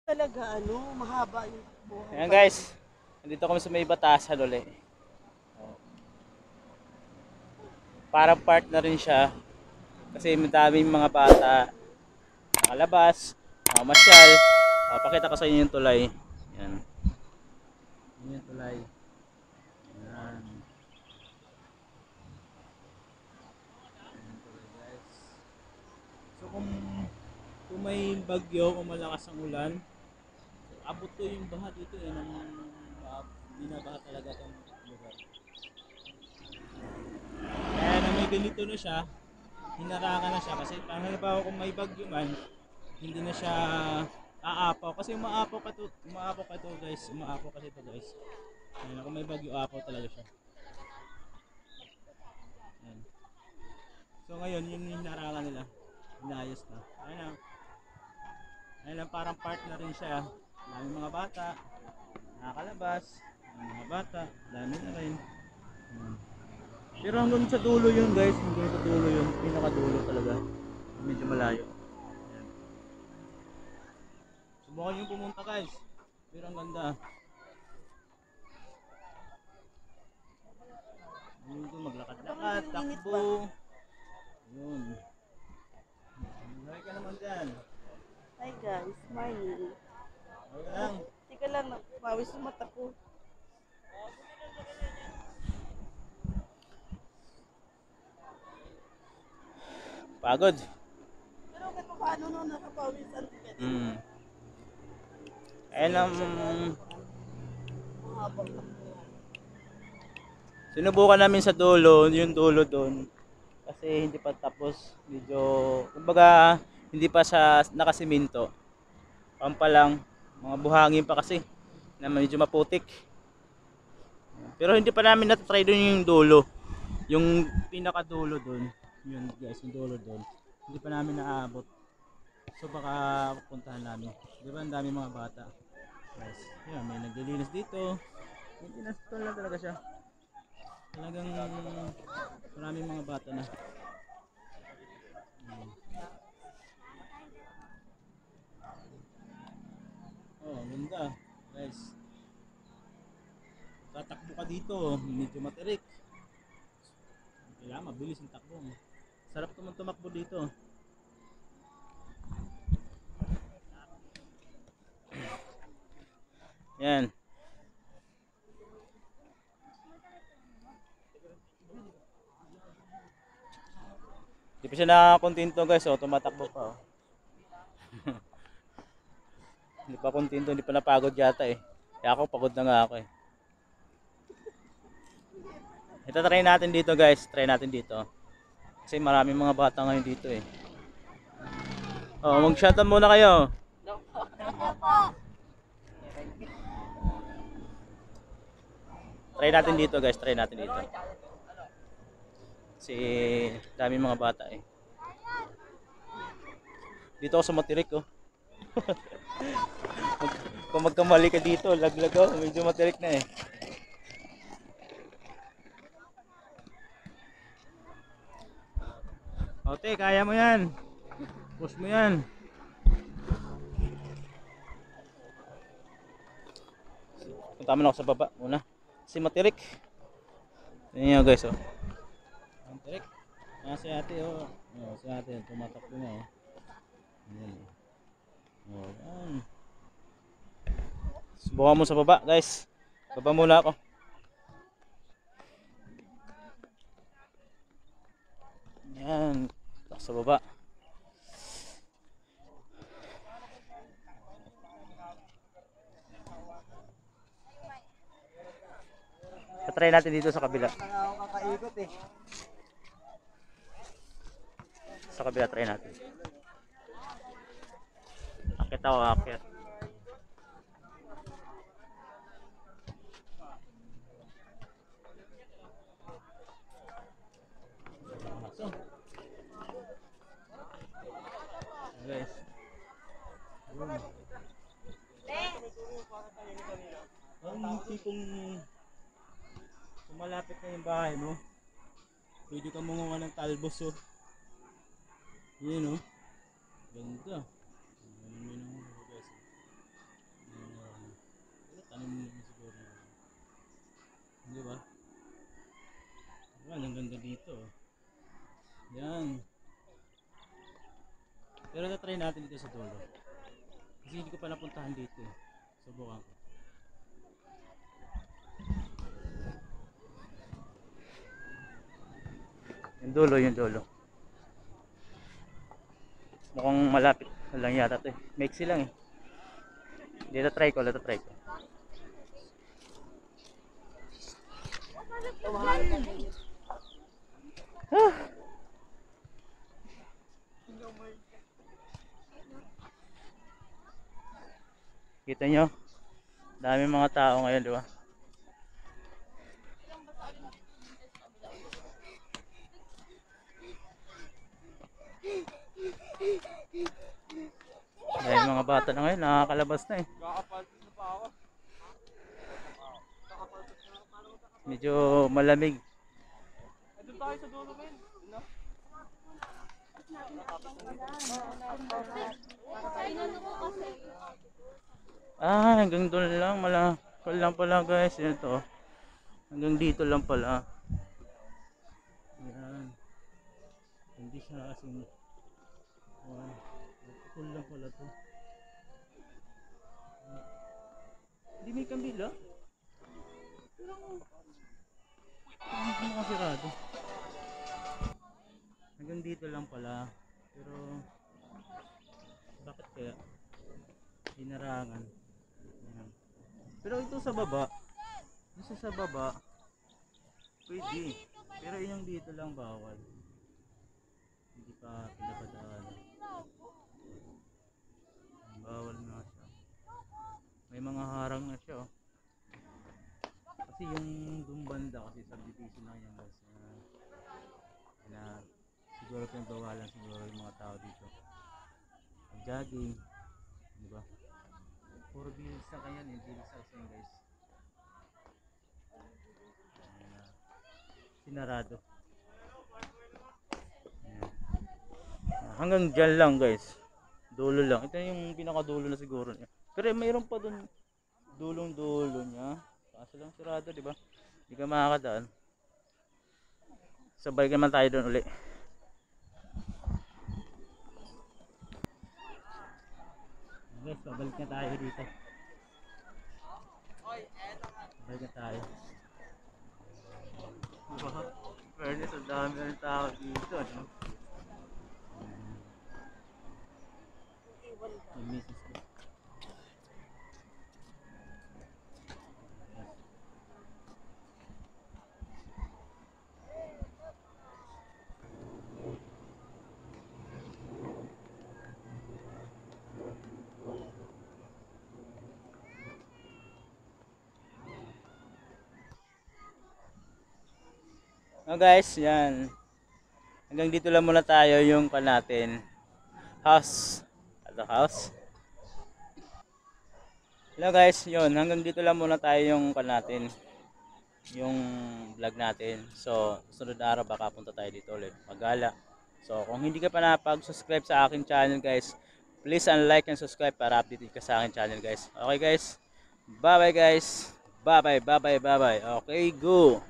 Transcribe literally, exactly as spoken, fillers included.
Talaga ano, mahaba yung buhay. Ayan guys, nandito kami sa may batasan ulit. Parang park na rin siya kasi madaming mga bata nakalabas, mamasyal. Uh, pakita ko sa inyo yung tulay. Yan. Yan yung tulay. Yan. Yan yung tulay guys. So kung, kung may bagyo, kung malakas ang ulan, abot to yung baha dito eh, ng uh, binabaha talaga itong lugar. Kaya na may ganito na siya, hinarakan na siya kasi parang halimbawa kung may bagyo man, hindi na siya aapaw kasi umaapaw ka to, umaapaw ka to guys, umaapaw kasi to guys. Ayun, kung may bagyo, aapaw talaga siya. Ayan. So ngayon, yun yung hinarakan nila, inayos na. Ayun na, ayun lang, parang park na rin siya. Dami mga bata, nakakalabas, mga bata, dami na rin. Hmm. Pero hanggang sa dulo yun guys, hanggang sa dulo yun, pinakadulo talaga. Medyo malayo. Ayan. Subukan yung pumunta guys. Pero ang ganda. Dito maglakad-lakad, takbo. Yun. Maray ka naman dyan. Hi guys, morning. Okay lang. Tika lang, pawis yung mata ko. Pagod. Pero kahit paano no, nakapawisan ka din. Mm. Ayun ang Mahabang takbo. sinubukan namin sa dulo, yung dulo doon. Kasi hindi pa tapos, medyo kumbaga hindi pa siya nakasiminto. Pampa lang, mga buhangin pa kasi na medyo maputik. Pero hindi pa namin na-try doon yung dulo. Yung pinaka dulo doon. Yun guys, yung dulo doon. Hindi pa namin naabot. So baka puntahan namin. Di ba ang dami mga bata. Guys, yeah, may naglilinis dito. Maintenance to lang talaga siya. Talagang maraming mga bata na. Hmm. Oh, ganda. Guys. Tatakbo ka dito, medyo matirik. Kailangan mabilis ang takbo. Sarap naman tumakbo dito. Yan. Hindi pa siya nakakontento guys, oh, tumatakbo pa. Oh. Hindi pa kontento, hindi pa napagod yata eh. Kaya ako pagod na nga ako eh. Ito try natin dito guys, try natin dito. Kasi maraming mga bata ngayon dito eh. Oh, mag-shoutout muna kayo. Try natin dito guys, try natin dito. Kasi daming mga bata eh. Dito ako sa matirik oh. Kung magkamali ka dito, laglag oh, medyo matirik na eh. Ote, kaya mo yan. Push mo yan. Punta mo na ako sa baba muna. Si matirik. Yan guys oh. Matirik. Ah, si ate oh. Oh, si ate tumatakbo na oh. Yan. Oh, yan. Subukan mo sa baba guys. Baba muna ako. Yan. Sa baba. Try natin dito sa kabila. Nakakaikot eh. Sa kabila try natin. Akit ako, akit. So, guys. Ang tipong kung malapit na yung bahay mo, pwede ka mungunga ng talbos oh. Yun oh. Ganda. Ganda guys. dito. Yan. Pero na-try natin dito sa dulo. Kasi hindi ko pa napuntahan dito eh. Subukan ko. Yung dulo, yung dulo. Mukhang malapit lang yata to eh. Maiksi lang eh. Dito try ko, dito try ko. Ah. Kita nyo? Dami mga tao ngayon, di ba? Dahil mga bata na ngayon, nakakalabas na eh. Medyo malamig. Doon tayo sa dulo, men. Ah, hanggang doon lang. Malakal lang pala guys. Yan to. Hanggang dito lang pala. Yan. Hindi siya kasing... Wow. Cool lang pala to. Hindi may kambila. Pero hindi mo kasirado. Hanggang dito lang pala. Pero bakit kaya hinarangan? Ayan. Pero ito sa baba, isa sa baba pwede, pero yung dito lang bawal, hindi pa pinapadaan, bawal nga siya, may mga harang na siya oh. Kasi yung dun banda kasi subdivision na yan guys, na, na siguro pinagbawalan siguro yung mga tao dito ang jogging, diba? Puro bilis na kanya eh, bilis na kasi guys. Ayan, sinarado. Ayan. Hanggang dyan lang guys. Dulo lang. Ito yung pinakadulo na siguro niya. Pero mayroon pa dun dulong dulo niya. Kaso lang sirado, di ba? Hindi ka makakadaan. So balik naman tayo dun uli. Guys, pabalik na tayo dito. Balik na tayo. Fairness, ang dami ng tao dito, no? Yung misis ko. Oh guys, yan. Hanggang dito lang muna tayo yung kan natin. House. Ano house? Hello guys, yun. Hanggang dito lang muna tayo yung kan natin. Yung vlog natin. So, sunod na araw baka punta tayo dito ulit. Magala. So, kung hindi ka pa napag-subscribe sa akin channel guys, please unlike and subscribe para update ka sa akin channel guys. Okay guys? Bye bye guys. Bye bye, bye bye, bye bye. Okay, go.